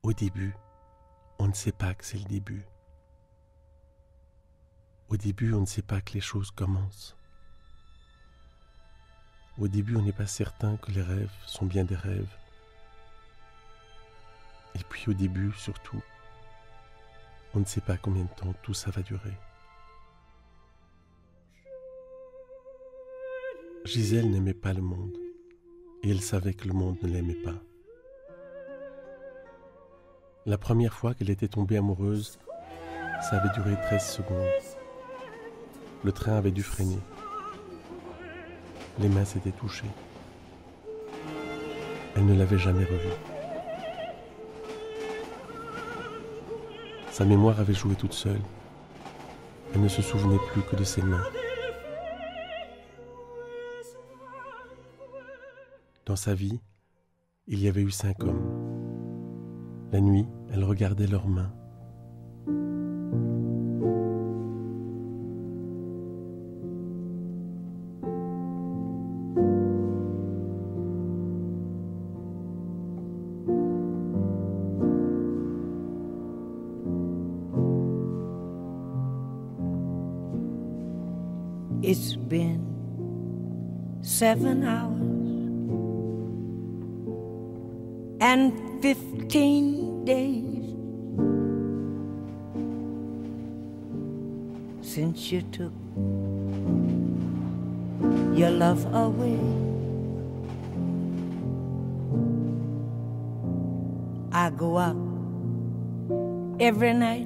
Au début, on ne sait pas que c'est le début. Au début, on ne sait pas que les choses commencent. Au début, on n'est pas certain que les rêves sont bien des rêves. Et puis au début, surtout, on ne sait pas combien de temps tout ça va durer. Gisèle n'aimait pas le monde, et elle savait que le monde ne l'aimait pas. La première fois qu'elle était tombée amoureuse, ça avait duré 13 secondes. Le train avait dû freiner. Les mains s'étaient touchées. Elle ne l'avait jamais revu. Sa mémoire avait joué toute seule. Elle ne se souvenait plus que de ses mains. Dans sa vie, il y avait eu 5 hommes. La nuit, elle regardait leurs mains. It's been 7 hours and 15 days since you took your love away. I go out every night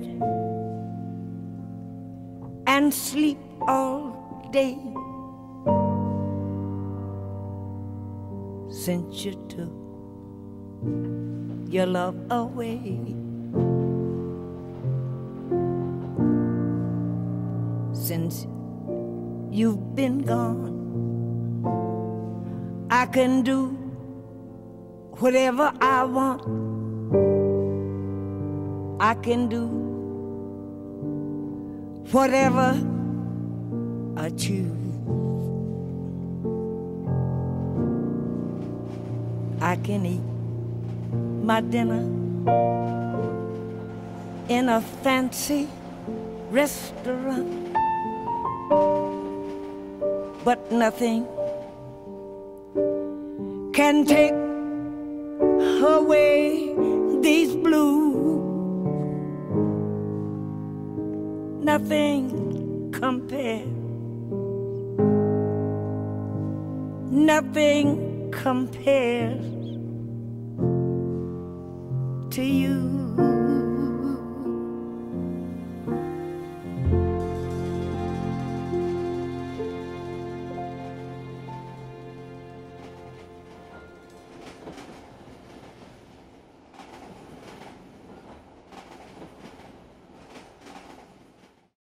and sleep all day since you took your love away. Since you've been gone, I can do whatever I want. I can do whatever I choose. I can eat my dinner in a fancy restaurant, but nothing can take away these blues. Nothing compares. Nothing compares to you.